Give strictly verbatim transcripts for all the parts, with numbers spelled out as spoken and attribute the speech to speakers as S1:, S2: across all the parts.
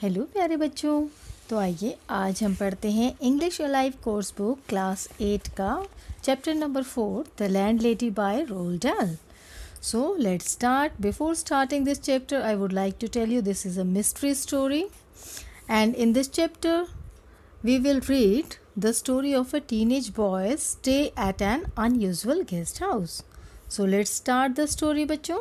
S1: Hello प्यारे बच्चों। तो आइए आज हम पढ़ते हैं English alive course book class eight का chapter number four the landlady by Roald Dahl. So let's start. Before starting this chapter I would like to tell you this is a mystery story and in this chapter we will read the story of a teenage boy stay at an unusual guest house. So let's start the story बच्चों।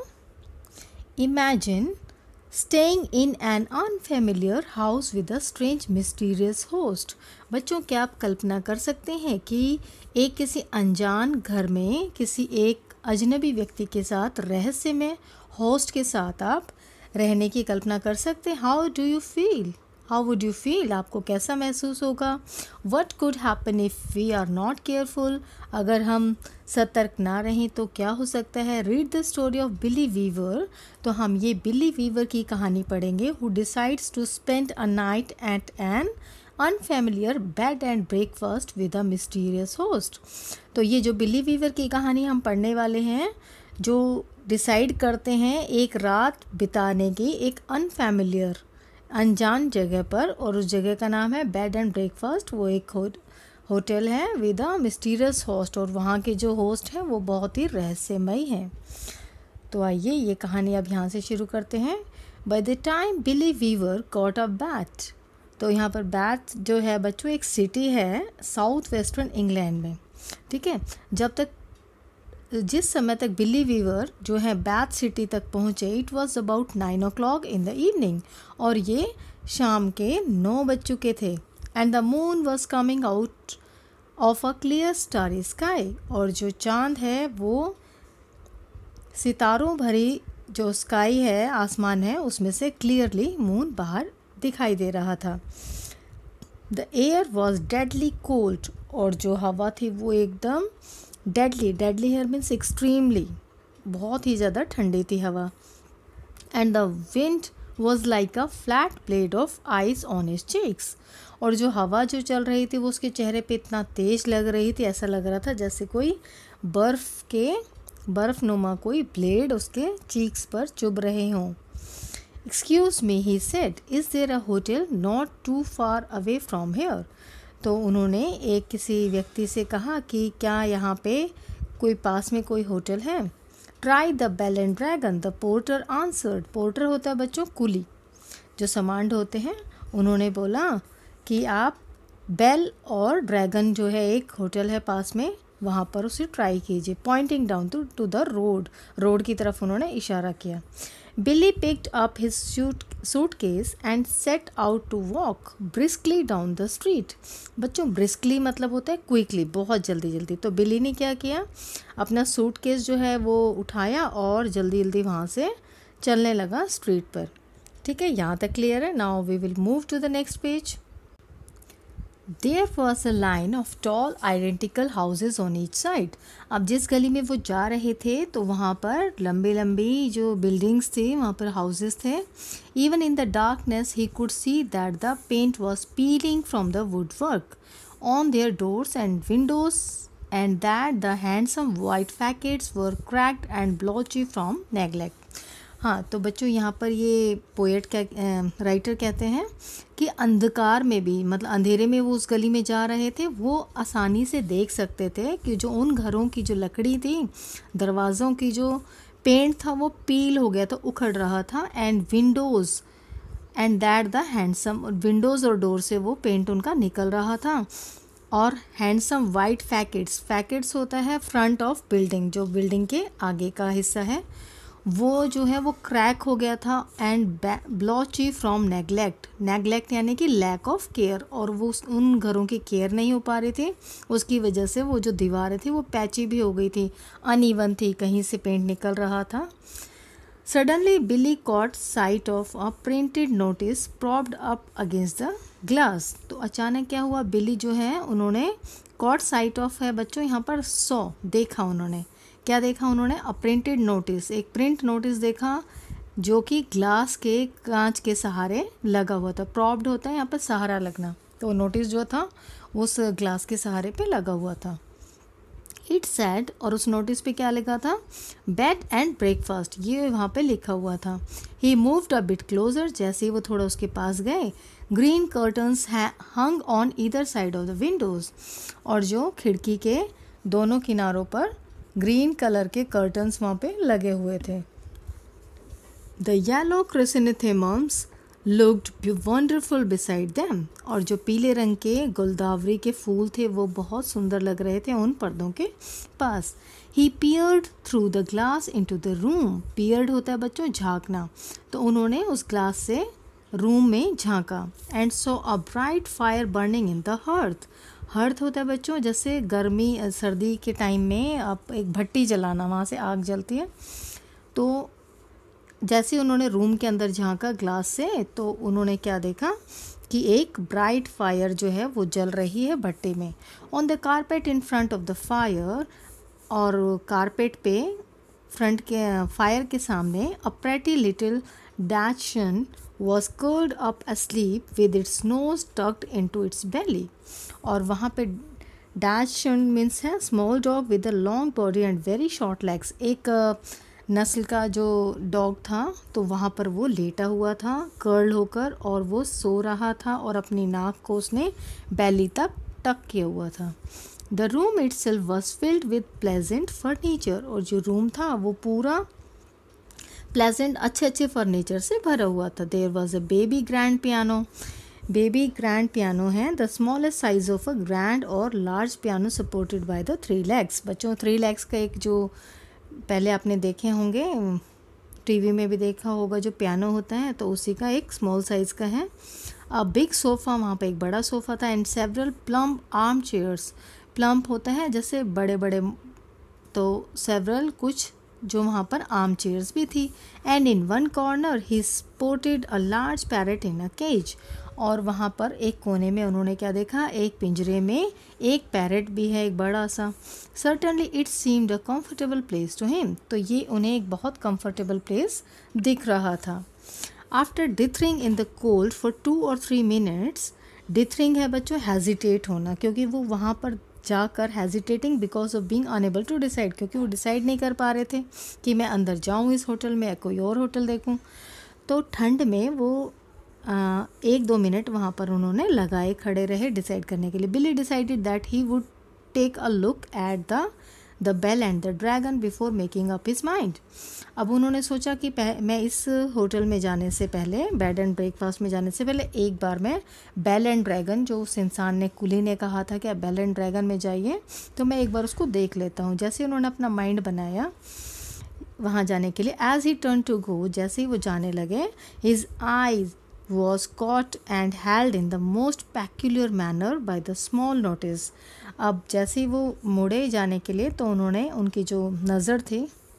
S1: Imagine staying in an unfamiliar house with a strange mysterious host. बच्चों क्या आप कल्पना कर सकते हैं कि एक किसी अनजान घर में किसी एक अजनबी व्यक्ति के साथ रहस्यमय होस्ट के साथ आप रहने की कल्पना कर सकते हैं। How do you feel? How would you feel? आपको कैसा महसूस होगा? What could happen if we are not careful? अगर हम सतर्क ना रहें तो क्या हो सकता है? Read the story of Billy Weaver. तो हम ये बिली वीवर की कहानी पढ़ेंगे who decides to spend a night at an unfamiliar bed and breakfast with a mysterious host. तो ये जो बिली वीवर की कहानी हम पढ़ने वाले हैं, जो डिसाइड करते हैं एक रात बिताने की एक अनफेमिलियर अनजान जगह पर, और उस जगह का नाम है बेड एंड ब्रेकफास्ट। वो एक हो, होटल है विद अ मिस्टीरियस होस्ट, और वहाँ के जो होस्ट हैं वो बहुत ही रहस्यमय हैं। तो आइए ये कहानी अब यहाँ से शुरू करते हैं। By the time Billy Weaver got a Bath. तो यहाँ पर बैट जो है बच्चों एक सिटी है साउथ वेस्टर्न इंग्लैंड में, ठीक है। जब तक जिस समय तक बिली वीवर जो है बैथ सिटी तक पहुँचे, it was about nine o'clock in the evening, और ये शाम के नौ बज चुके थे। And the moon was coming out of a clear starry sky, और जो चांद है वो सितारों भरी जो स्काई है, आसमान है, उसमें से क्लियरली मून बाहर दिखाई दे रहा था। The air was deadly cold, और जो हवा थी वो एकदम deadly, deadly here means extremely, बहुत ही ज़्यादा ठंडी थी हवा। And the wind was like a flat blade of ice on his cheeks, और जो हवा जो चल रही थी वो उसके चेहरे पे इतना तेज लग रही थी, ऐसा लग रहा था जैसे कोई बर्फ़ के बर्फ़ नुमा कोई ब्लेड उसके चीक्स पर चुभ रहे हों। Excuse me he said, is there a hotel not too far away from here. तो उन्होंने एक किसी व्यक्ति से कहा कि क्या यहाँ पे कोई पास में कोई होटल है? Try the Bell and Dragon, the porter answered. Porter होता है बच्चों कुली, जो सामान ढोते हैं। उन्होंने बोला कि आप बेल और ड्रैगन जो है एक होटल है पास में, वहाँ पर उसे ट्राई कीजिए। Pointing down to to the road, road की तरफ उन्होंने इशारा किया। बिली picked up his suit suitcase and set out to walk briskly down the street. बच्चों briskly मतलब होता है क्विकली, बहुत जल्दी जल्दी। तो बिली ने क्या किया, अपना सूटकेस जो है वो उठाया और जल्दी जल्दी वहाँ से चलने लगा स्ट्रीट पर। ठीक है, यहाँ तक क्लियर है। Now we will move to the next page. There was a line of tall identical houses on each side. अब जिस गली में वो जा रहे थे तो वहाँ पर लंबी लंबी जो बिल्डिंग्स थी, वहाँ पर हाउसेस थे। Even in the darkness he could see that the paint was peeling from the woodwork on their doors and windows, and that the handsome white facades were cracked and blotchy from neglect. हाँ, तो बच्चों यहाँ पर ये poet क्या writer कहते हैं कि अंधकार में भी, मतलब अंधेरे में वो उस गली में जा रहे थे, वो आसानी से देख सकते थे कि जो उन घरों की जो लकड़ी थी, दरवाज़ों की जो पेंट था वो पील हो गया था, उखड़ रहा था। And windows and that the handsome, windows और डोर से वो पेंट उनका निकल रहा था। और हैंडसम वाइट फैकेट्स, फैकेट्स होता है फ्रंट ऑफ बिल्डिंग, जो बिल्डिंग के आगे का हिस्सा है, वो जो है वो क्रैक हो गया था। And blotchy from neglect, neglect यानी कि लैक ऑफ केयर, और वो उन घरों की केयर नहीं हो पा रही थी, उसकी वजह से वो जो दीवारें थी वो पैची भी हो गई थी, अनइवन थी, कहीं से पेंट निकल रहा था। Suddenly Billy caught sight of a printed notice propped up against the glass. तो अचानक क्या हुआ, बिली जो है उन्होंने कॉट साइट ऑफ है बच्चों यहाँ पर सॉ, देखा उन्होंने, क्या देखा उन्होंने? अ प्रिंटेड नोटिस, एक प्रिंट नोटिस देखा जो कि ग्लास के, कांच के सहारे लगा हुआ था। प्रॉप्ड होता है यहाँ पर सहारा लगना, तो नोटिस जो था उस ग्लास के सहारे पे लगा हुआ था। इट सैड, और उस नोटिस पे क्या लिखा था, बेड एंड ब्रेकफास्ट, ये वहाँ पे लिखा हुआ था। He moved a bit closer, जैसे ही वो थोड़ा उसके पास गए, green curtains hung on either side of the windows, और जो खिड़की के दोनों किनारों पर ग्रीन कलर के कर्टन्स वहाँ पे लगे हुए थे। The yellow chrysanthemums looked wonderful beside them, और जो पीले रंग के गुलदावरी के फूल थे वो बहुत सुंदर लग रहे थे उन पर्दों के पास। He peered through the glass into the room, peered होता है बच्चों झांकना, तो उन्होंने उस ग्लास से रूम में झांका। And saw a bright fire burning in the hearth, hearth होता है बच्चों जैसे गर्मी सर्दी के टाइम में आप एक भट्टी जलाना, वहाँ से आग जलती है। तो जैसे उन्होंने रूम के अंदर झांका ग्लास से, तो उन्होंने क्या देखा कि एक ब्राइट फायर जो है वो जल रही है भट्टी में। On the carpet in front of the fire, और कारपेट पे फ्रंट के फायर के सामने a pretty little dachshund was curled up asleep with its nose tucked into its belly, और वहाँ पे डैचन मीन्स है small dog with a long body and very short legs, एक नस्ल का जो डॉग था, तो वहाँ पर वो लेटा हुआ था कर्ल होकर, और वो सो रहा था और अपनी नाक को उसने बैली तक टक किया हुआ था। The room itself was filled with pleasant furniture, और जो रूम था वो पूरा प्लेजेंट अच्छे अच्छे फर्नीचर से भरा हुआ था। There was a baby grand piano, baby grand piano है the smallest size of a grand और large piano supported by the three legs. बच्चों थ्री लेग्स का एक जो पहले आपने देखे होंगे, टीवी में भी देखा होगा, जो पियानो होता है तो उसी का एक स्मॉल साइज़ का है। अ बिग सोफ़ा, वहाँ पे एक बड़ा सोफ़ा था। And several plump armchairs, plump होता है जैसे बड़े बड़े, तो सेवरल कुछ जो वहाँ पर आर्म चेयर्स भी थी। And in one corner he spotted a large parrot in a cage, और वहाँ पर एक कोने में उन्होंने क्या देखा, एक पिंजरे में एक पैरेट भी है, एक बड़ा सा। Certainly it seemed a comfortable place to him, तो ये उन्हें एक बहुत कंफर्टेबल प्लेस दिख रहा था। After dithering in the cold for two or three minutes, dithering है बच्चों हेजिटेट होना, क्योंकि वो वहाँ पर जाकर hesitating because of being unable to decide, क्योंकि वो डिसाइड नहीं कर पा रहे थे कि मैं अंदर जाऊँ इस होटल में या कोई और होटल देखूँ। तो ठंड में वो आ, एक दो मिनट वहाँ पर उन्होंने लगाए, खड़े रहे डिसाइड करने के लिए। Billy decided that he would take a look at the the Bell and the Dragon before making up his mind. अब उन्होंने सोचा कि मैं इस होटल में जाने से पहले, बेड एंड ब्रेकफास्ट में जाने से पहले, एक बार मैं बेल एंड ड्रैगन, जो उस इंसान ने, कुली ने कहा था कि आप बेल एंड ड्रैगन में जाइए, तो मैं एक बार उसको देख लेता हूँ। जैसे उन्होंने अपना माइंड बनाया वहाँ जाने के लिए, as he turn to go, जैसे ही वो जाने लगे, his eyes was caught and held in the most peculiar manner by the small notice। अब जैसे ही वो मुड़े जाने के लिए, तो उन्होंने, उनकी जो नज़र थी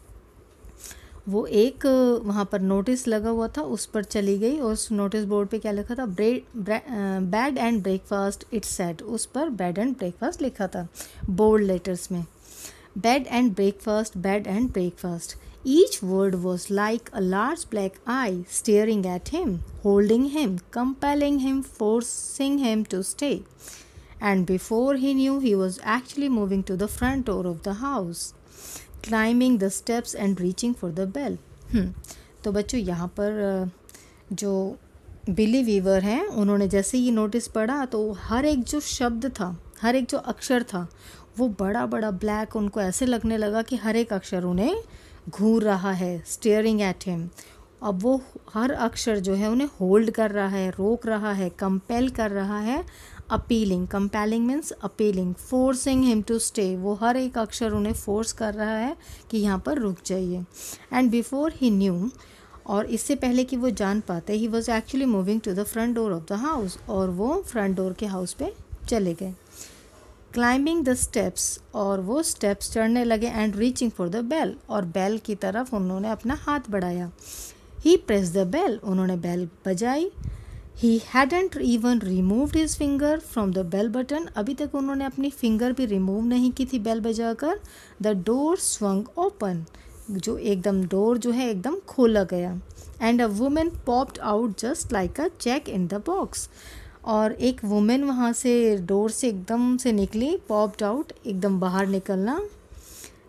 S1: वो एक वहाँ पर नोटिस लगा हुआ था उस पर चली गई, और उस नोटिस बोर्ड पे क्या लिखा था, bed and breakfast it said, उस पर बेड एंड ब्रेकफास्ट लिखा था बोल्ड लेटर्स में। Bed and breakfast, bed and breakfast, each word was like a large black eye staring at him, holding him, compelling him, forcing him to stay. And before he knew, he was actually moving to the front door of the house, climbing the steps and reaching for the bell. hmm. तो बच्चों यहाँ पर जो बिली Weaver हैं, उन्होंने जैसे ये notice पढ़ा, तो हर एक जो शब्द था, हर एक जो अक्षर था, वो बड़ा बड़ा ब्लैक, उनको ऐसे लगने लगा कि हर एक अक्षर उन्हें घूर रहा है, स्टेयरिंग एट हिम। अब वो हर अक्षर जो है उन्हें होल्ड कर रहा है, रोक रहा है, कंपेल कर रहा है, appealing, compelling means appealing, forcing him to stay, वो हर एक अक्षर उन्हें फोर्स कर रहा है कि यहाँ पर रुक जाइए। एंड बिफोर ही न्यू, और इससे पहले कि वो जान पाते, he was actually moving to the front door of the house, और वो फ्रंट डोर के हाउस पे चले गए। क्लाइंबिंग द स्टेप्स, और वो स्टेप्स चढ़ने लगे। And reaching for the bell, और बेल की तरफ उन्होंने अपना हाथ बढ़ाया। ही प्रेस द बेल, उन्होंने बेल बजाई। He hadn't even removed his finger from the bell button, अभी तक उन्होंने अपनी फिंगर भी रिमूव नहीं की थी बेल बजाकर। द डोर स्वंग ओपन, जो एकदम डोर जो है एकदम खोला गया। And a woman popped out just like a jack in the box, और एक वुमेन वहाँ से डोर से एकदम से निकली, पॉप्ड आउट, एकदम बाहर निकलना,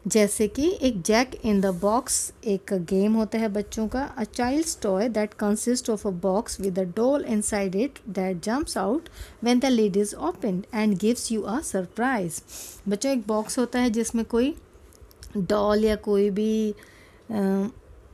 S1: जैसे कि एक जैक इन द बॉक्स एक गेम होता है बच्चों का, a child's toy that consist of a box with a doll inside it that jumps out when the lid is opened and gives you a surprise. बच्चों एक box होता है जिसमें कोई डॉल या कोई भी अ,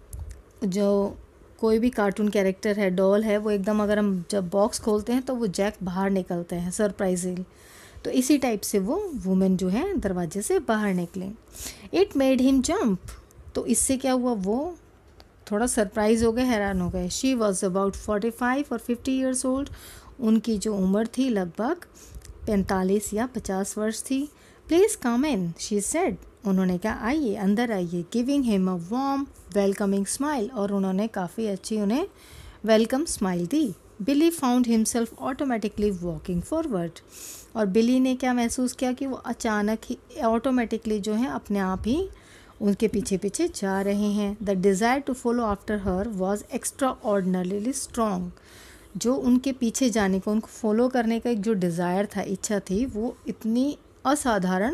S1: जो कोई भी कार्टून कैरेक्टर है, डॉल है, वो एकदम अगर हम जब बॉक्स खोलते हैं तो वो जैक बाहर निकलते हैं सरप्राइजिंग। तो इसी टाइप से वो वुमेन जो है दरवाजे से बाहर निकले। इट मेड हिम जंप, तो इससे क्या हुआ, वो थोड़ा सरप्राइज हो गए, हैरान हो गए। She was about forty five or fifty years old, उनकी जो उम्र थी लगभग पैंतालीस या पचास वर्ष थी। Please come in, she said, उन्होंने कहा आइए, अंदर आइए। Giving him a warm welcoming smile, और उन्होंने काफ़ी अच्छी उन्हें वेलकम स्माइल दी। Billy found himself automatically walking forward, और बिली ने क्या महसूस किया कि वो अचानक ही ऑटोमेटिकली जो है अपने आप ही उनके पीछे पीछे जा रहे हैं। The desire to follow after her was extraordinarily strong, जो उनके पीछे जाने को, उनको फॉलो करने का एक जो डिज़ायर था, इच्छा थी, वो इतनी असाधारण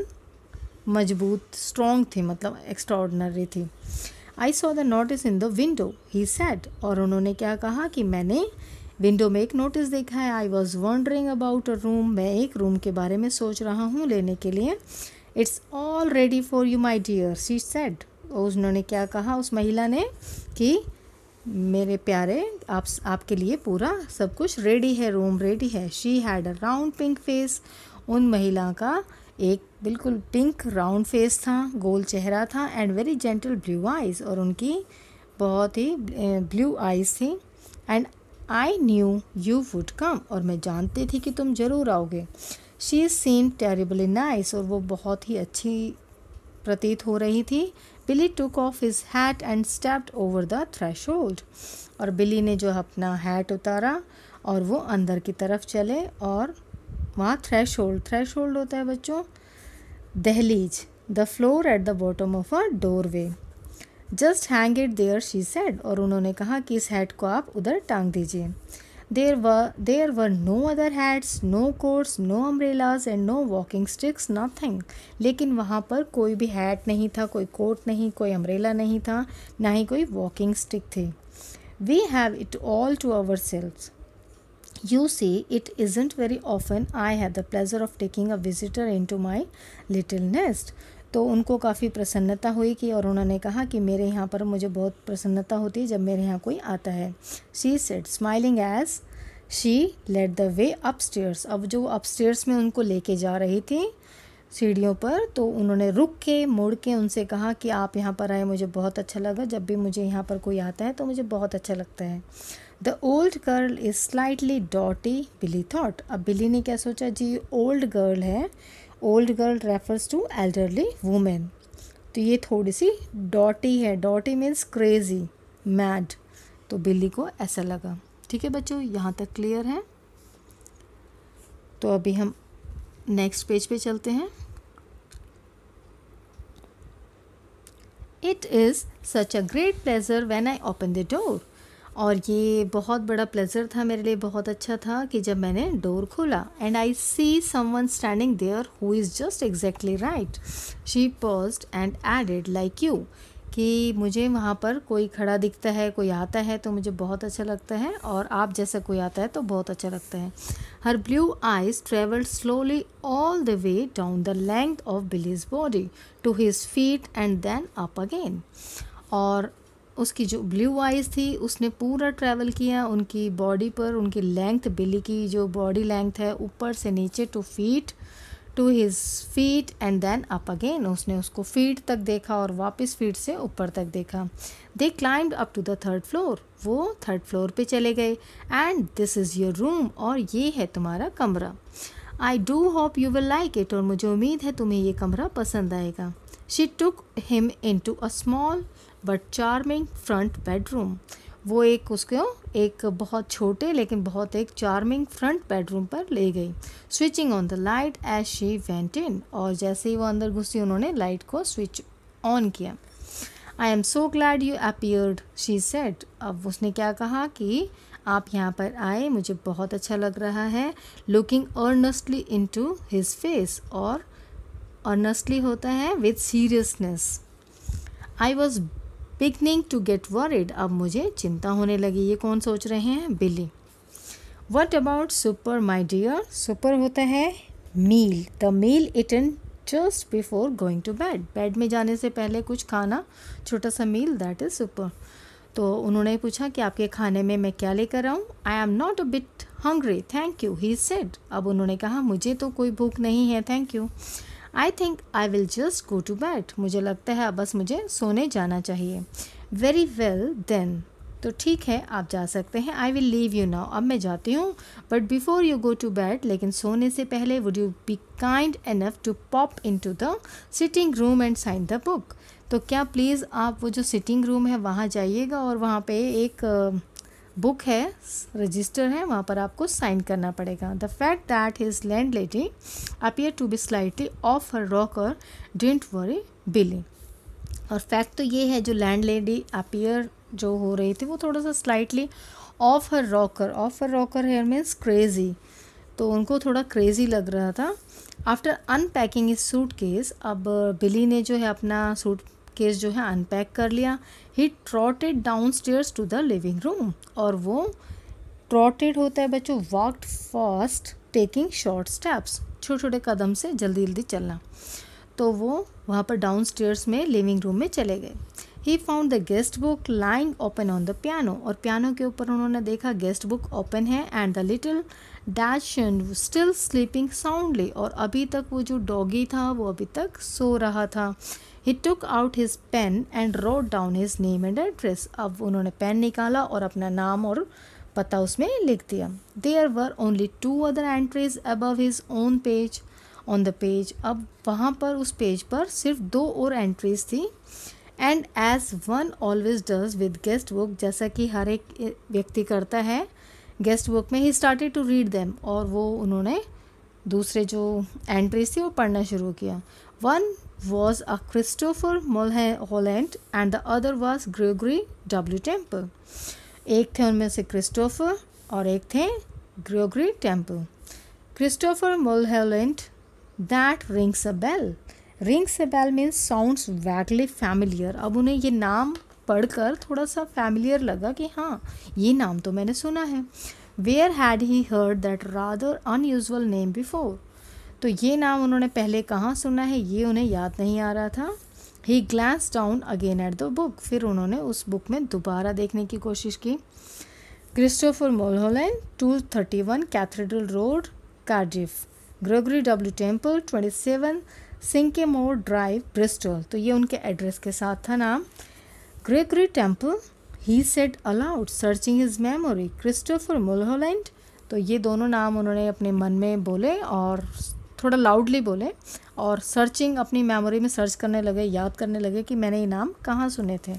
S1: मजबूत स्ट्रॉन्ग थी, मतलब एक्स्ट्रा ऑर्डिनरी थी। I saw the notice in the window, he said, और उन्होंने क्या कहा कि मैंने विंडो में एक नोटिस देखा है। I was wondering about a room, मैं एक रूम के बारे में सोच रहा हूँ लेने के लिए। It's all ready for you my dear, she said, उन्होंने क्या कहा उस महिला ने कि मेरे प्यारे, आप आपके लिए पूरा सब कुछ रेडी है, रूम रेडी है। She had a round pink face, उन महिला का एक बिल्कुल पिंक राउंड फेस था, गोल चेहरा था, and very gentle blue eyes, और उनकी बहुत ही ब्लू आइज़ थी। And I knew you would come, और मैं जानती थी कि तुम ज़रूर आओगे। शी सीन टेरिबली नाइस, और वो बहुत ही अच्छी प्रतीत हो रही थी। Billy took off his hat and stepped over the threshold, और बिली ने जो अपना हैट उतारा और वो अंदर की तरफ चले, और वहाँ थ्रेशोल्ड, थ्रेशोल्ड होता है बच्चों दहलीज, the floor at the bottom of a doorway. Just hang it there, she said, और उन्होंने कहा कि इस हैट को आप उधर टांग दीजिए। There were there were no other hats, no coats, no umbrellas and no walking sticks, nothing. लेकिन वहाँ पर कोई भी हैट नहीं था, कोई कोट नहीं, कोई अम्ब्रेला नहीं था, ना ही कोई वॉकिंग स्टिक थी। We have it all to ourselves, You see, it isn't very often I have the pleasure of taking a visitor into my little nest. तो उनको काफ़ी प्रसन्नता हुई कि, और उन्होंने कहा कि मेरे यहाँ पर मुझे बहुत प्रसन्नता होती है जब मेरे यहाँ कोई आता है। She said, smiling as she led the way upstairs. अब जो अपस्टेयर्स में उनको लेके जा रही थी सीढ़ियों पर, तो उन्होंने रुक के मुड़ के उनसे कहा कि आप यहाँ पर आए, मुझे बहुत अच्छा लगा, जब भी मुझे यहाँ पर कोई आता है तो मुझे बहुत अच्छा लगता है। The old girl is slightly dotty, Billy thought. अब बिली ने क्या सोचा जी, ओल्ड गर्ल है, old girl refers to elderly women, तो ये थोड़ी सी डॉटी है, डॉटी मीन्स क्रेजी, मैड, तो बिली को ऐसा लगा। ठीक है बच्चों, यहाँ तक क्लियर है। तो अभी हम नेक्स्ट पेज पे चलते हैं। It is such a great pleasure when I open the door, और ये बहुत बड़ा प्लेजर था मेरे लिए, बहुत अच्छा था कि जब मैंने डोर खोला। And I see someone standing there who is just exactly right, she paused and added like you, कि मुझे वहाँ पर कोई खड़ा दिखता है, कोई आता है तो मुझे बहुत अच्छा लगता है, और आप जैसा कोई आता है तो बहुत अच्छा लगता है। Her blue eyes travelled slowly all the way down the length of Billy's body to his feet and then up again, और उसकी जो ब्लू आइज़ थी उसने पूरा ट्रैवल किया उनकी बॉडी पर, उनकी लेंथ, बिली की जो बॉडी लेंथ है ऊपर से नीचे to feet, to his feet and then up again, उसने उसको फीट तक देखा और वापस फीट से ऊपर तक देखा। They climbed up to the third floor, वो थर्ड फ्लोर पे चले गए। And this is your room, और ये है तुम्हारा कमरा। I do hope you will like it, और मुझे उम्मीद है तुम्हें ये कमरा पसंद आएगा। She took him into a small but charming front bedroom, वो एक उसको एक बहुत छोटे लेकिन बहुत एक चार्मिंग फ्रंट बेडरूम पर ले गई। Switching on the light as she went in, और जैसे ही वो अंदर घुसी उन्होंने लाइट को स्विच ऑन किया। I am so glad you appeared, she said, अब उसने क्या कहा कि आप यहाँ पर आए, मुझे बहुत अच्छा लग रहा है। Looking earnestly into his face, और अर्नेस्टली होता है with seriousness. I was beginning to get worried, अब मुझे चिंता होने लगी। ये कौन सोच रहे हैं? Billy. What about supper my dear, supper होता है meal, the meal eaten just before going to bed, bed में जाने से पहले कुछ खाना, छोटा सा मील, दैट इज़ सुपर। तो उन्होंने पूछा कि आपके खाने में मैं क्या लेकर आऊँ? I am not a bit hungry thank you, he said. अब उन्होंने कहा मुझे तो कोई भूख नहीं है, thank you. I think I will just go to bed, मुझे लगता है बस मुझे सोने जाना चाहिए। वेरी वेल देन, तो ठीक है आप जा सकते हैं। I will leave you now, अब मैं जाती हूँ। But before you go to bed, लेकिन सोने से पहले would you be kind enough to pop into the sitting room and sign the book, तो क्या प्लीज़ आप वो जो सिटिंग रूम है वहाँ जाइएगा और वहाँ पे एक बुक uh, है, रजिस्टर है, वहाँ पर आपको साइन करना पड़ेगा। The fact that his landlady appear to be slightly off her rocker didn't worry Billy, और फैक्ट तो ये है जो लैंड लेडी अपीयर जो हो रही थी वो थोड़ा सा slightly off her rocker, off her rocker here means crazy, तो उनको थोड़ा क्रेजी लग रहा था। After unpacking his suitcase, अब बिली ने जो है अपना सूट केस जो है अनपैक कर लिया। He trotted downstairs to the living room, और वो ट्रॉटेड होता है बच्चों walked fast taking short steps, छोटे छोटे कदम से जल्दी जल्दी चलना। तो वो वहाँ पर डाउन स्टेयर्स में लिविंग रूम में चले गए। He found the guest book lying open on the piano, और पियानो के ऊपर उन्होंने देखा गेस्ट बुक ओपन है। And the little dachshund still sleeping soundly, और अभी तक वो जो डॉगी था वो अभी तक सो रहा था। He took out his pen and wrote down his name and address, अब उन्होंने पेन निकाला और अपना नाम और पता उसमें लिख दिया। There were only two other entries above his own page on the page, अब वहाँ पर उस पेज पर सिर्फ दो और एंट्रीज थी। And as one always does with guest book, जैसा कि हर एक व्यक्ति करता है गेस्ट बुक में, he started to read them, और वो उन्होंने दूसरे जो एंट्रीज थी वो पढ़ना शुरू किया। One was a Christopher Mulholland and the other was Gregory W Temple, एक थे उनमें से क्रिस्टोफर और एक थे Gregory Temple. Christopher Mulholland, that rings a bell, rings a bell means sounds vaguely familiar, अब उन्हें ये नाम पढ़कर थोड़ा सा फैमिलियर लगा कि हाँ ये नाम तो मैंने सुना है। Where had he heard that rather unusual name before, तो ये नाम उन्होंने पहले कहाँ सुना है ये उन्हें याद नहीं आ रहा था। He glance down again at the book, फिर उन्होंने उस बुक में दोबारा देखने की कोशिश की। Christopher Mulholland, two thirty one Cathedral Road, Cardiff, Gregory W Temple, twenty seven Sycamore Drive, Bristol, तो ये उनके एड्रेस के साथ था नाम। Gregory Temple, he said aloud searching his memory, Christopher Mulholland, तो ये दोनों नाम उन्होंने अपने मन में बोले और थोड़ा लाउडली बोले और सर्चिंग अपनी मेमोरी में सर्च करने लगे, याद करने लगे कि मैंने ये नाम कहाँ सुने थे।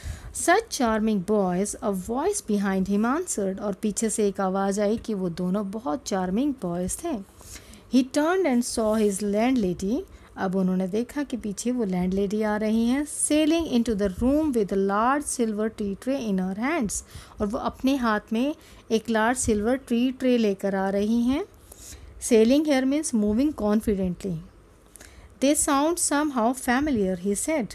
S1: Such charming boys, a voice behind him answered, और पीछे से एक आवाज़ आई कि वो दोनों बहुत चार्मिंग बॉयज़ थे। He turned and saw his landlady, अब उन्होंने देखा कि पीछे वो लैंड लेडी आ रही हैं। Sailing into the room with large silver tea tray in her hands, और वो अपने हाथ में एक लार्ज सिल्वर टी ट्रे लेकर आ रही हैं। Sailing here means moving confidently. They sound somehow familiar, he said,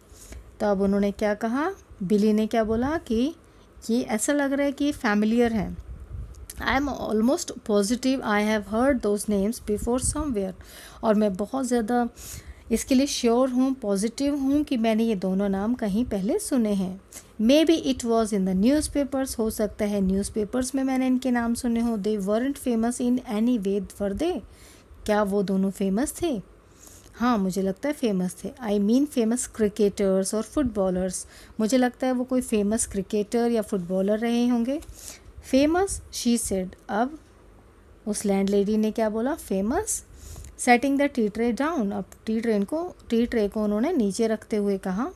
S1: तब उन्होंने क्या कहा, बिली ने क्या बोला कि ये ऐसा लग रहा है कि फैमिलियर है। I am almost positive I have heard those names before somewhere, और मैं बहुत ज़्यादा इसके लिए श्योर हूँ, पॉजिटिव हूँ कि मैंने ये दोनों नाम कहीं पहले सुने हैं। Maybe it was in the newspapers, हो सकता है न्यूज़ पेपर्स में मैंने इनके नाम सुने हो। They weren't famous in any way were they, क्या वो दोनों फेमस थे? हाँ मुझे लगता है फेमस थे। आई मीन फेमस क्रिकेटर्स और फुटबॉलर्स, मुझे लगता है वो कोई फेमस क्रिकेटर या फुटबॉलर रहे होंगे। फेमस, शी सेड, अब उस लैंड लेडी ने क्या बोला, famous. Setting the tea tray down, अब टी ट्रेन को टी ट्रे को उन्होंने नीचे रखते हुए कहा,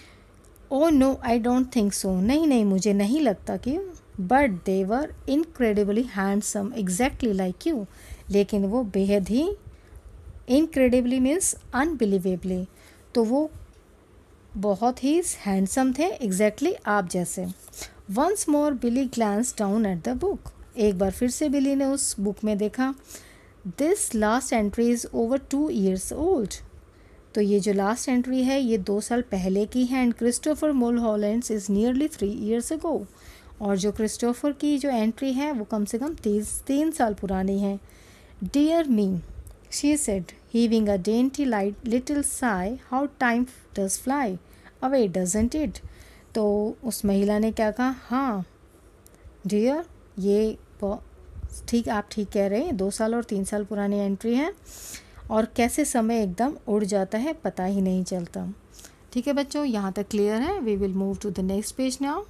S1: oh no I don't think so, नहीं नहीं मुझे नहीं लगता कि, but they were incredibly handsome exactly like you, लेकिन वो बेहद ही, इनक्रेडिबली मीन्स अनबिलीवेबली, तो वो बहुत ही हैंडसम थे एग्जैक्टली आप जैसे। Once more Billy glanced down at the book, एक बार फिर से बिली ने उस बुक में देखा। This last entry is over two years old, तो ये जो लास्ट एंट्री है ये दो साल पहले की है and Christopher Mulholland is nearly three years ago. और जो क्रिस्टोफर की जो एंट्री है वो कम से कम तीस तीन साल पुरानी है। Dear me, she said, heaving a dainty light little sigh, how time does fly away, doesn't it? तो उस महिला ने क्या कहा, हाँ डियर, ये ठीक, आप ठीक कह रहे हैं, दो साल और तीन साल पुरानी एंट्री है और कैसे समय एकदम उड़ जाता है, पता ही नहीं चलता। ठीक है बच्चों, यहाँ तक क्लियर है। We will move to the next page now.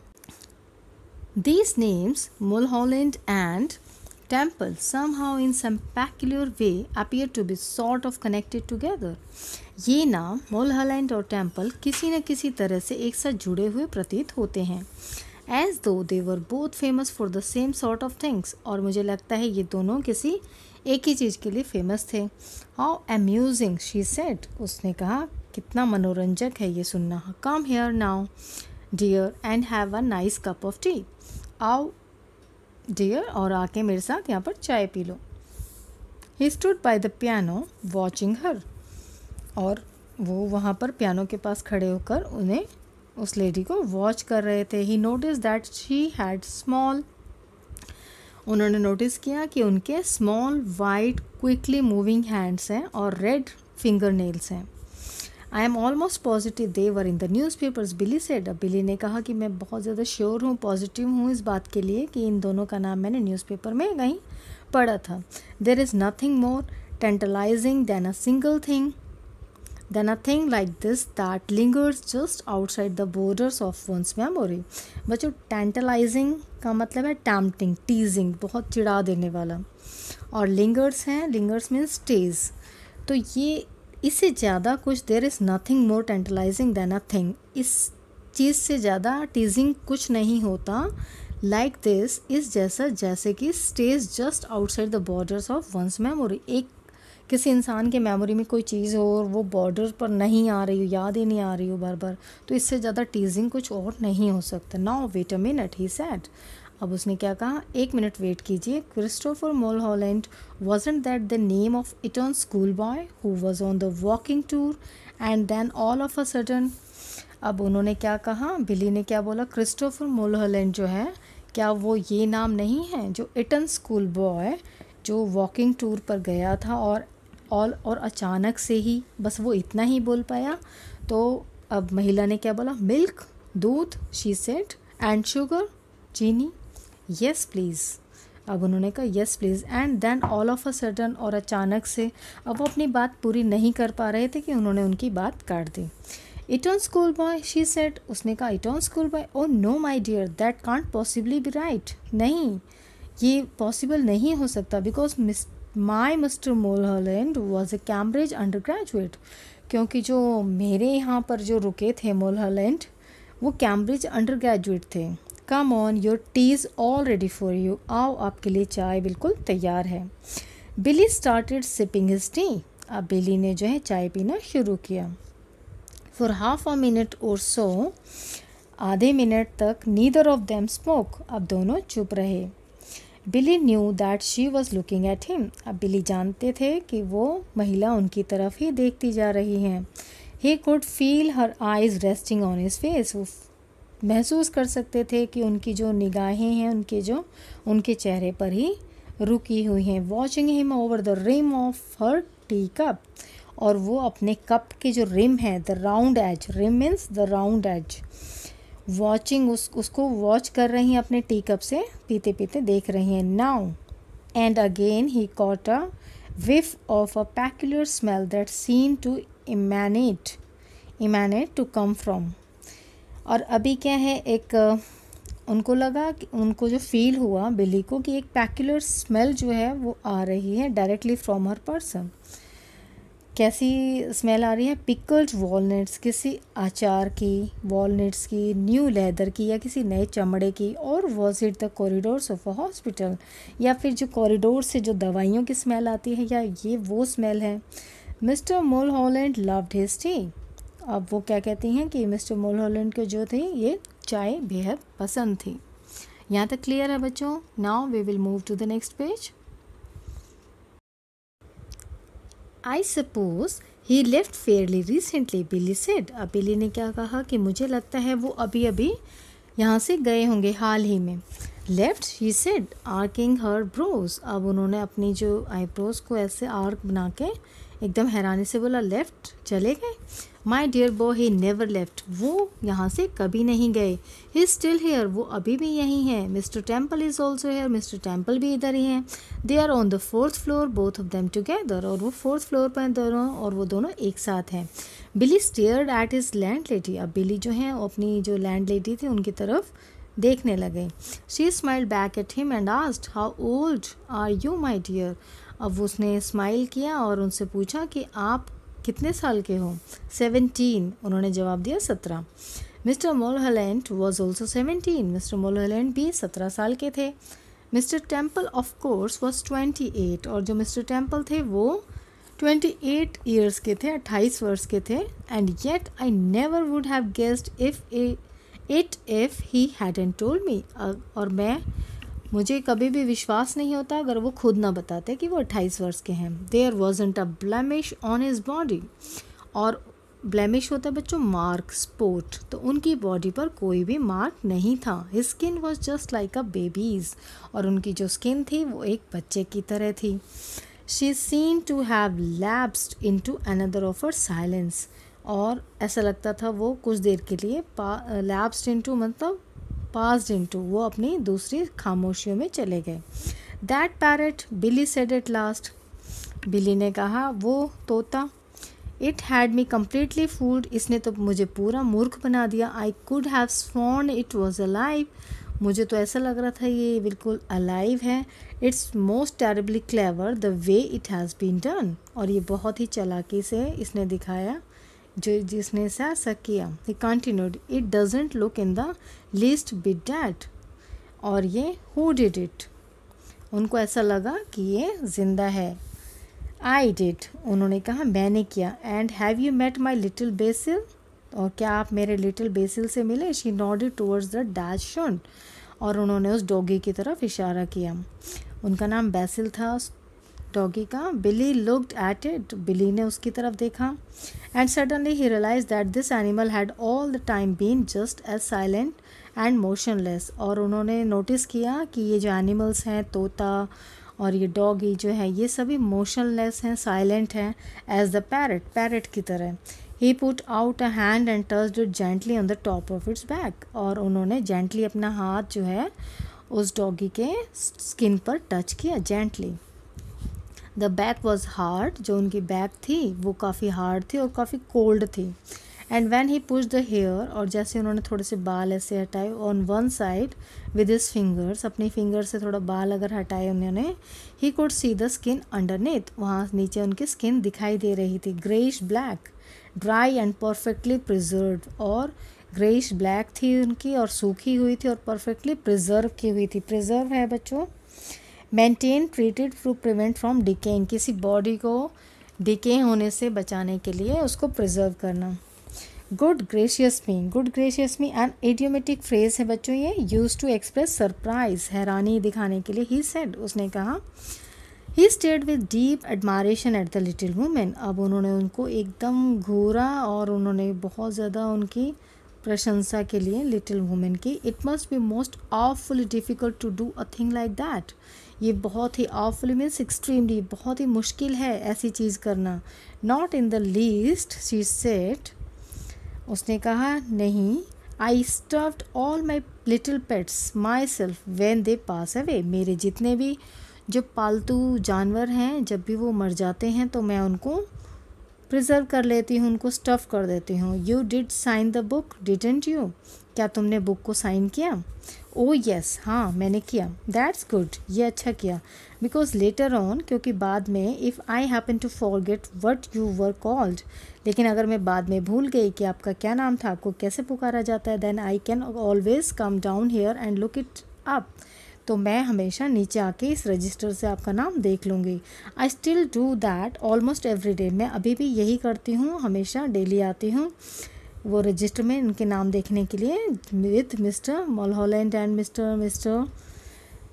S1: These names, Mulholland and Temple, somehow in some peculiar way appear to be sort of connected together. ये नाम Mulholland और Temple किसी न किसी तरह से एक साथ जुड़े हुए प्रतीत होते हैं, as though they were both famous for the same sort of things. और मुझे लगता है ये दोनों किसी एक ही चीज़ के लिए फेमस थे। How amusing, she said. उसने कहा, कितना मनोरंजक है ये सुनना। Come here now, dear, and have a nice cup of tea. आओ डियर और आके मेरे साथ यहाँ पर चाय पी लो। He stood by the piano watching her. और वो वहाँ पर पियानो के पास खड़े होकर उन्हें, उस लेडी को वॉच कर रहे थे। He noticed that she had small, उन्होंने नोटिस किया कि उनके small white quickly moving hands हैं और रेड फिंगर नेल्स हैं। I am almost positive they were in the newspapers, Billy said. अब बिली ने कहा कि मैं बहुत ज़्यादा श्योर हूँ, पॉजिटिव हूँ इस बात के लिए कि इन दोनों का नाम मैंने न्यूज़पेपर में कहीं पढ़ा था। There is nothing more tantalising than a single thing than a thing like this that lingers just outside the borders of one's memory. बच्चों, टेंटलाइजिंग का मतलब है टैम्पटिंग, टीजिंग, बहुत चिढ़ा देने वाला, और लिंगर्स हैं, लिंगर्स मीन्स स्टेज। तो ये इससे ज़्यादा कुछ, there is nothing more tantalising than a thing, इस चीज़ से ज़्यादा टीजिंग कुछ नहीं होता। लाइक दिस, इस जैसा, जैसे कि stays just outside the borders of one's memory, एक किसी इंसान के मेमोरी में कोई चीज़ हो और वो बॉर्डर पर नहीं आ रही हो, याद ही नहीं आ रही हो बार बार, तो इससे ज़्यादा टीजिंग कुछ और नहीं हो सकता। Now wait a minute, he said. अब उसने क्या कहा, एक मिनट वेट कीजिए। Christopher Mulholland, wasn't that the name of Eton schoolboy who was on the walking tour and then all of a sudden? अब उन्होंने क्या कहा, बिली ने क्या बोला, क्रिस्टोफर मुलहॉलैंड जो है, क्या वो ये नाम नहीं है जो इटन स्कूल बॉय जो वॉकिंग टूर पर गया था और ऑल और अचानक से ही बस वो इतना ही बोल पाया। तो अब महिला ने क्या बोला, मिल्क, दूध, शी सेड, एंड शुगर, चीनी, येस प्लीज़। अब उन्होंने कहा yes please, and then all of a sudden, और अचानक से, अब वो अपनी बात पूरी नहीं कर पा रहे थे कि उन्होंने उनकी बात काट दी। Eton schoolboy, she said, उसने कहा Eton schoolboy, oh no my dear, that can't possibly be right. नहीं, ये पॉसिबल नहीं हो सकता, because miss my mister Mulholland was a Cambridge undergraduate जो मेरे यहाँ पर जो रुके थे मुलहॉलैंड, वो Cambridge undergraduate. Come on, your tea is all ready for you, आओ आपके लिए चाय बिल्कुल तैयार है। Billy started sipping his tea. अब बिली ने जो है चाय पीना शुरू किया। फॉर हाफ अ मिनट और सो, आधे मिनट तक नीदर ऑफ देम स्पोक, अब दोनों चुप रहे। Billy knew that she was looking at him, अब बिली जानते थे कि वो महिला उनकी तरफ ही देखती जा रही हैं। He could feel her eyes resting on his face, वो महसूस कर सकते थे कि उनकी जो निगाहें हैं उनके जो उनके चेहरे पर ही रुकी हुई हैं। Watching him over the rim of her teacup, और वो अपने कप के जो रिम है, the round edge, rim means the round edge, watching, उस उसको वॉच कर रही हैं अपने टी कप से, पीते पीते देख रही हैं। Now and again he caught a whiff of a peculiar smell that seemed to emanate emanate to come from, और अभी क्या है, एक उनको लगा कि उनको जो फील हुआ बिली को कि एक पैक्युलर स्मेल जो है वो आ रही है डायरेक्टली फ्रॉम हर पर्सन। कैसी स्मेल आ रही है, पिकल्ड वॉलनट्स, किसी अचार की, वॉलनट्स की, न्यू लेदर की, या किसी नए चमड़े की, और was it the corridors of a hospital, या फिर जो कॉरिडोर से जो दवाइयों की स्मेल आती है, या ये वो स्मेल है। Mister Mulholland loved his tea. अब वो क्या कहती हैं कि मिस्टर मुलहॉलैंड को जो थी ये चाय बेहद पसंद थी। यहाँ तक क्लियर है बच्चों। Now we will move to the next page. I suppose he left fairly recently, Billy said. अब बिली ने क्या कहा कि मुझे लगता है वो अभी अभी यहाँ से गए होंगे, हाल ही में। Left, he said, arching her brows. अब उन्होंने अपनी जो आईब्रोज को ऐसे आर्क बना के एकदम हैरानी से बोला, लेफ्ट, चले गए। My dear boy, he never left, वो यहाँ से कभी नहीं गए। ही स्टिल हेयर, वो अभी भी यहीं हैं। Mister Temple is also here, mister Temple भी इधर ही हैं। They are on the fourth floor, both of them together, और वो फोर्थ फ्लोर पर दोनों, और वो दोनों एक साथ हैं। Billy stared at his landlady. अब बिली जो है अपनी जो लैंड लेडी थी उनकी तरफ देखने लगे। She smiled back at him and asked, how old are you my dear. अब उसने स्माइल किया और उनसे पूछा कि आप कितने साल के हो। सेवेंटीन, उन्होंने जवाब दिया, सत्रह। Mister Mulholland was also seventeen, mister Mulholland भी सत्रह साल के थे। Mister Temple of course was twenty eight, और जो मिस्टर टेम्पल थे वो ट्वेंटी एट ईयर्स के थे, अट्ठाईस वर्ष के थे। And yet I never would have guessed if it if he hadn't told me, और मैं मुझे कभी भी विश्वास नहीं होता अगर वो खुद ना बताते कि वो अट्ठाईस वर्ष के हैं। There wasn't a blemish on his body, और ब्लेमिश होता है बच्चों मार्क, स्पॉट, तो उनकी बॉडी पर कोई भी मार्क नहीं था। His skin was just like a baby's, और उनकी जो स्किन थी वो एक बच्चे की तरह थी। She seemed to have lapsed into another of her silence, और ऐसा लगता था वो कुछ देर के लिए लैप्स्ड इन टू मतलब पास्ड इनटू, वो अपनी दूसरी खामोशियों में चले गए। That parrot, Billy said at last, Billy ने कहा, वो तोता। It had me completely fooled, इसने तो मुझे पूरा मूर्ख बना दिया। I could have sworn it was alive, मुझे तो ऐसा लग रहा था ये बिल्कुल अलाइव है। It's most terribly clever the way it has been done, और ये बहुत ही चालाकी से इसने दिखाया जो जिसने ऐसा किया। He continued, it doesn't look in the least bit dead, और ये हु डिड इट, उनको ऐसा लगा कि ये जिंदा है। आई डिड, उन्होंने कहा मैंने किया। And have you met my little Basil, और क्या आप मेरे लिटिल बेसिल से मिले। She nodded towards the dachshund, और उन्होंने उस डॉगी की तरफ इशारा किया। उनका नाम बेसिल था डॉगी का। Billy looked at it, Billy ने उसकी तरफ देखा। And suddenly he realise that this animal had all the time been just as silent and motionless, और उन्होंने नोटिस किया कि ये जो एनिमल्स हैं, तोता और ये डॉगी जो है, ये सभी मोशनलेस हैं, साइलेंट हैं, एज द पैरट, पैरट की तरह। He put out a hand and touched it gently on the top of its back, और उन्होंने जेंटली अपना हाथ जो है उस डॉगी के स्किन पर टच किया, gently. The back was hard, जो उनकी बैक थी वो काफ़ी हार्ड थी और काफ़ी कोल्ड थी। And when he push the hair, और जैसे उन्होंने थोड़े से बाल ऐसे हटाए on one side with his fingers, अपनी फिंगर से थोड़ा बाल अगर हटाए उन्होंने, he could see the skin underneath, वहाँ नीचे उनकी स्किन दिखाई दे रही थी। Greyish black, dry and perfectly preserve, और ग्रेइश ब्लैक थी उनकी और सूखी हुई थी और परफेक्टली प्रिजर्व की हुई थी। प्रिजर्व है बच्चों maintain, treated to prevent from decaying, किसी बॉडी को डिके होने से बचाने के लिए उसको प्रिजर्व करना। Good gracious me, good gracious me an idiomatic phrase है बच्चों, ये यूज टू एक्सप्रेस सरप्राइज, हैरानी दिखाने के लिए। ही सेड, उसने कहा। He stared with deep admiration at the little woman, अब उन्होंने उनको एकदम घूरा और उन्होंने बहुत ज़्यादा उनकी प्रशंसा के लिए लिटिल वुमेन की। It must be most awfully difficult to do a thing like that, ये बहुत ही ऑफुली मीन्स एक्सट्रीमली, बहुत ही मुश्किल है ऐसी चीज़ करना। Not in the least, she said, उसने कहा नहीं। I stuffed all my little pets myself when they pass away, मेरे जितने भी जो पालतू जानवर हैं जब भी वो मर जाते हैं तो मैं उनको प्रिजर्व कर लेती हूँ, उनको स्टफ़ कर देती हूँ। You did sign the book didn't you, क्या तुमने बुक को साइन किया। ओ येस, हाँ मैंने किया। दैट्स गुड, ये अच्छा किया। बिकॉज लेटर ऑन, क्योंकि बाद में, if I happen to forget what you were called, लेकिन अगर मैं बाद में भूल गई कि आपका क्या नाम था, आपको कैसे पुकारा जाता है, then I can always come down here and look it up, तो मैं हमेशा नीचे आके इस रजिस्टर से आपका नाम देख लूँगी। I still do that almost every day, मैं अभी भी यही करती हूँ, हमेशा डेली आती हूँ वो रजिस्टर में इनके नाम देखने के लिए। With mister Mulholland and mister mister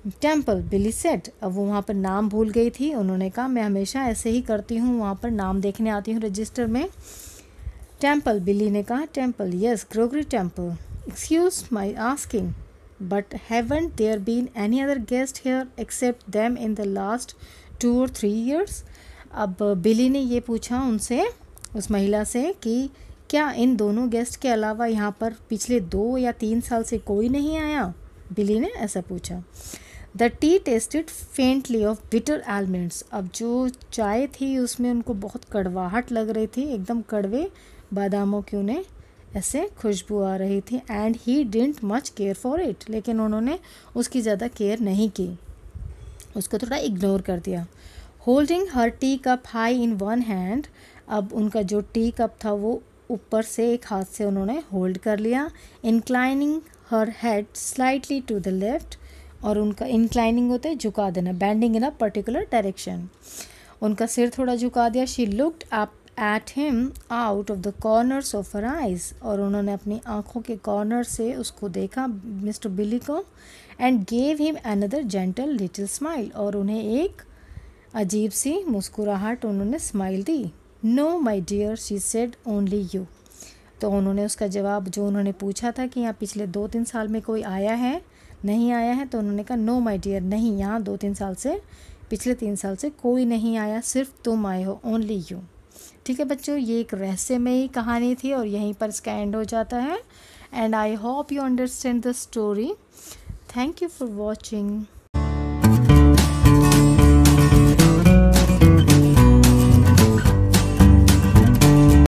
S1: Temple, Billy said. अब वो वहाँ पर नाम भूल गई थी। उन्होंने कहा मैं हमेशा ऐसे ही करती हूँ, वहाँ पर नाम देखने आती हूँ रजिस्टर में। टेम्पल, बिली ने कहा। Temple, yes Gregory Temple, excuse my asking but haven't there been any other guest here except them in the last two or three years. अब बिली ने ये पूछा उनसे, उस महिला से, कि क्या इन दोनों गेस्ट के अलावा यहाँ पर पिछले दो या तीन साल से कोई नहीं आया? बिली ने ऐसा पूछा। The tea tasted faintly of bitter almonds. अब जो चाय थी उसमें उनको बहुत कड़वाहट लग रही थी, एकदम कड़वे बादामों की उन्हें ऐसे खुशबू आ रही थी। And he didn't much care for it, लेकिन उन्होंने उसकी ज़्यादा केयर नहीं की, उसको थोड़ा इग्नोर कर दिया। Holding her teacup high in one hand. अब उनका जो टी कप था वो ऊपर से एक हाथ से उन्होंने होल्ड कर लिया। Inclining her head slightly to the left, और उनका इंक्लाइनिंग होता है झुका देना, bending in a particular direction. उनका सिर थोड़ा झुका दिया। She looked up at him out of the corners of her eyes, और उन्होंने अपनी आँखों के कॉर्नर से उसको देखा, मिस्टर बिली को। And gave him another gentle little smile, और उन्हें एक अजीब सी मुस्कुराहट उन्होंने स्माइल दी। No my dear, she said, only you. तो उन्होंने उसका जवाब, जो उन्होंने पूछा था कि यहाँ पिछले दो तीन साल में कोई आया है, नहीं आया है, तो उन्होंने कहा नो माई डियर, नहीं, यहाँ दो तीन साल से, पिछले तीन साल से कोई नहीं आया, सिर्फ तुम आए हो, ओनली यू। ठीक है बच्चों, ये एक रहस्यमयी कहानी थी और यहीं पर इसका एंड हो जाता है। And I hope you understand the story. Thank you for watching.